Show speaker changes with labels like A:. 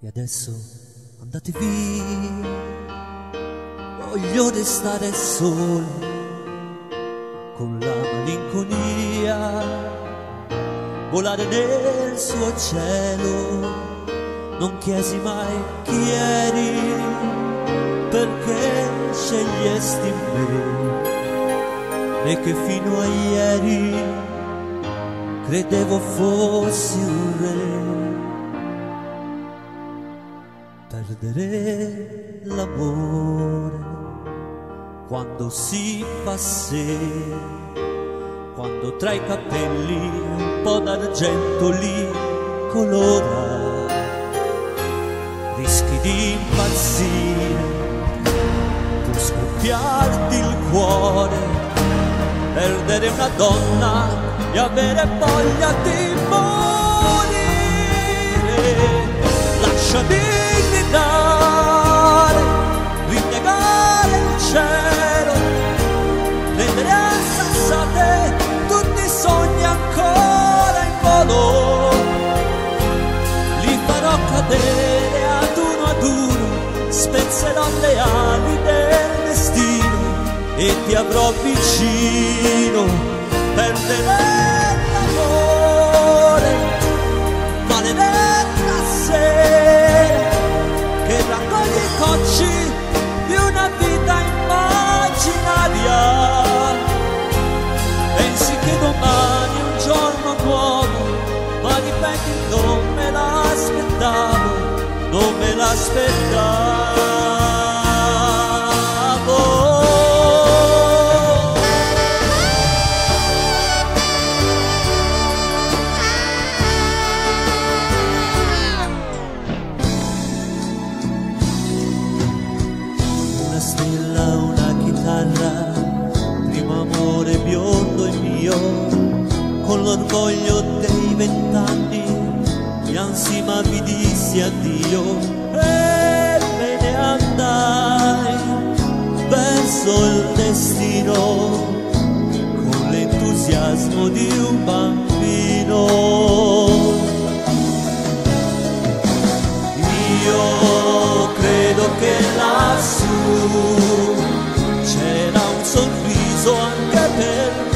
A: E adesso andate via, voglio restare solo con la malinconia, volare nel suo cielo. Non chiesi mai chi eri, perché scegliesti me, e che fino a ieri credevo fossi un re. Perdere l'amore quando si fa sera, quando tra i capelli un po' d'argento li colora, rischi di impazzire, può scoppiarti il cuore, perdere una donna e avere voglia di morire. Lasciami gridare, rinnegare il cielo, prendere a sassate tutti i sogni ancora in volo, li farò cadere ad uno, spezzerò le ali del destino e ti avrò vicino. Perderei l'amore, maledetta sera che raccoglie i cocci di una vita immaginaria. Pensi che domani è un giorno nuovo, ma ripeti non me l'aspettavo, non me l'aspettavo. Una stella, una chitarra, primo amore biondo e mio, con l'orgoglio dei 20 anni piansi ma vi dissi addio e me ne andai verso il destino con l'entusiasmo di un bambino. Io credo che lassù c'era un sorriso anche per me.